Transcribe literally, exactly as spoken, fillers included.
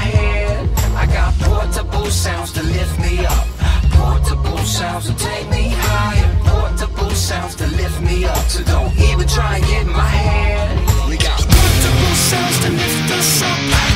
head. I got portable sounds to lift me up, portable sounds to take me higher, portable sounds to lift me up. So don't even try and get in my head. We got portable sounds to lift us up.